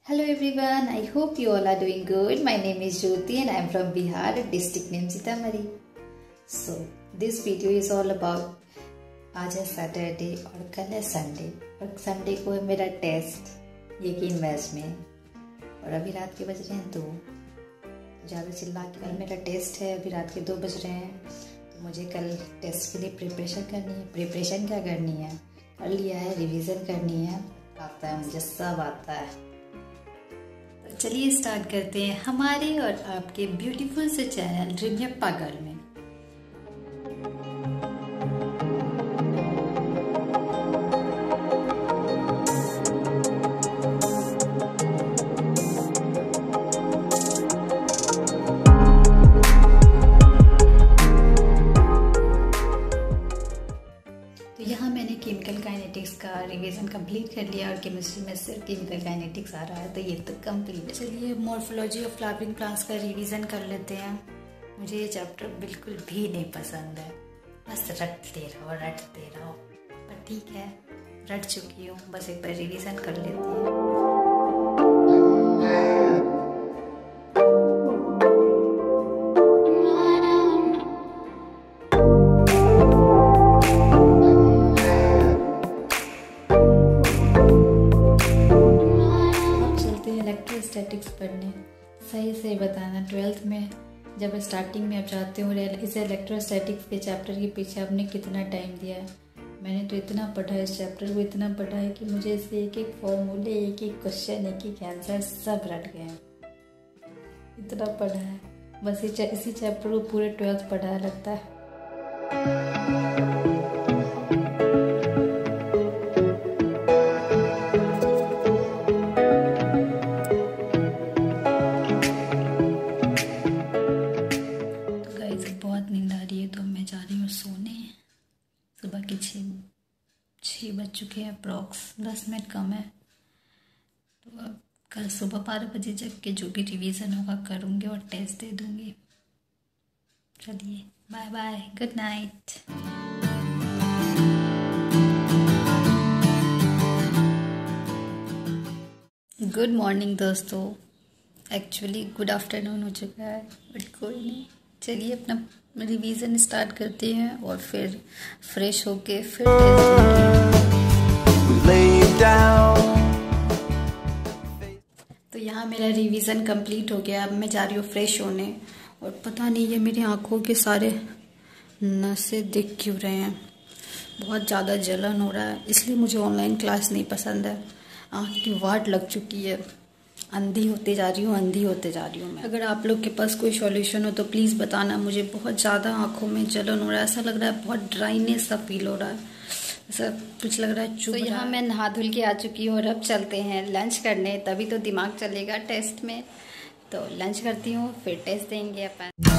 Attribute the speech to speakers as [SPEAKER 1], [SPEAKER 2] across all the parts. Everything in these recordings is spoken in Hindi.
[SPEAKER 1] Hello everyone, I hope you all are doing good. My name is Jyoti and I am from Bihar, district name Sitamarhi. So this video is all about आज है सैटरडे और कल है संडे और संडे को है मेरा टेस्ट यकीन मैथ्स में और अभी रात के बज रहे हैं 2। ज़्यादा चिल्ला के कल मेरा टेस्ट है, अभी रात के 2 बज रहे हैं तो मुझे कल टेस्ट के लिए प्रिपरेशन करनी है। प्रिपरेशन क्या करनी है, कर लिया है, रिवीजन करनी है, आता है मुझे, सब आता है। चलिए स्टार्ट करते हैं हमारे और आपके ब्यूटीफुल से चैनल ड्रीमयप्पा गर्ल में। तो यहाँ मैंने केमिकल काइनेटिक्स का रिवीजन कंप्लीट कर लिया और केमिस्ट्री में सिर्फ केमिकल काइनेटिक्स आ रहा है तो ये तो कंप्लीट है। चलिए मॉर्फोलॉजी ऑफ फ्लावरिंग प्लांट्स का रिवीजन कर लेते हैं। मुझे ये चैप्टर बिल्कुल भी नहीं पसंद है, बस रटते रहो, पर ठीक है, रट चुकी हूँ, बस एक बार रिवीजन कर लेते हैं। इलेक्ट्रोस्टैटिक्स पढ़ने, सही से बताना 12th में जब स्टार्टिंग में आप चाहते हो इस इलेक्ट्रोस्टैटिक्स के चैप्टर के पीछे आपने कितना टाइम दिया है। मैंने तो इतना पढ़ा है, इस चैप्टर को इतना पढ़ा है कि मुझे इसके एक एक फॉर्मूले, एक एक क्वेश्चन, एक एक आंसर सब रट गए हैं। इतना पढ़ा है, बस इसी चैप्टर को पूरे 12th पढ़ा लगता है। सुबह के 6 बज चुके हैं, अप्रॉक्स 10 मिनट कम है। तो अब कल सुबह 12 बजे जग के जो भी रिवीजन होगा करूँगी और टेस्ट दे दूँगी। चलिए bye bye, good night. Good morning दोस्तों, एक्चुअली गुड आफ्टरनून हो चुका है बट कोई नहीं। चलिए अपना रिवीजन स्टार्ट करते हैं और फिर फ्रेश होके फिर तो यहाँ मेरा रिवीजन कंप्लीट हो गया। अब मैं जा रही हूँ फ्रेश होने और पता नहीं ये मेरी आँखों के सारे नसें दिख क्यों रहे हैं, बहुत ज़्यादा जलन हो रहा है, इसलिए मुझे ऑनलाइन क्लास नहीं पसंद है। आँख की वाट लग चुकी है, अंधी होते जा रही हूँ मैं। अगर आप लोग के पास कोई सॉल्यूशन हो तो प्लीज़ बताना। मुझे बहुत ज़्यादा आंखों में जलन हो रहा है, ऐसा लग रहा है बहुत ड्राइनेस सा फील हो रहा है, ऐसा कुछ लग रहा है चुभ रहा है। तो यहाँ मैं नहा धुल के आ चुकी हूँ और अब चलते हैं लंच करने, तभी तो दिमाग चलेगा टेस्ट में। तो लंच करती हूँ फिर टेस्ट देंगे अपन।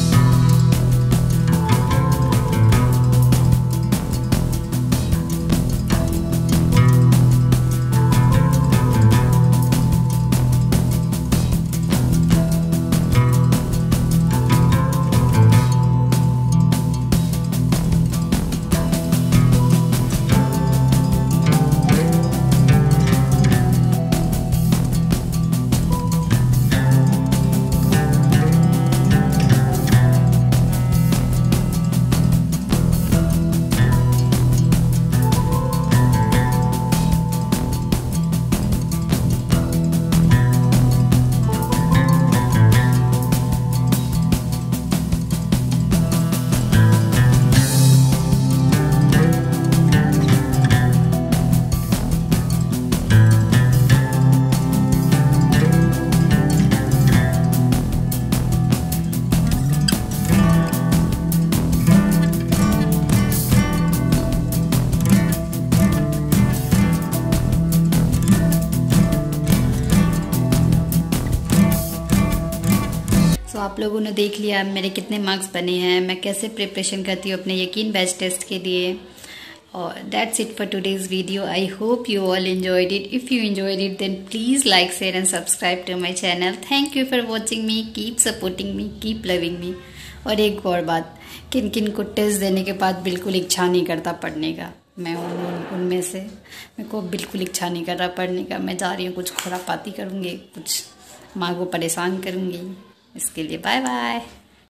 [SPEAKER 1] तो आप लोगों ने देख लिया मेरे कितने मार्क्स बने हैं, मैं कैसे प्रिपरेशन करती हूँ अपने यकीन बैच टेस्ट के लिए। और that's it for today's video. I hope you all enjoyed it. If you enjoyed it then please like, share and subscribe to my channel. Thank you for watching me, keep supporting me, keep loving me. और एक और बात, किन किन को टेस्ट देने के बाद बिल्कुल इच्छा नहीं करता पढ़ने का, मैं उनमें से। मेरे को बिल्कुल इच्छा नहीं कर रहा पढ़ने का। मैं जा रही हूँ, कुछ खुरापाती करूँगी, कुछ माँ को परेशान करूँगी। इसके लिए बाय बाय।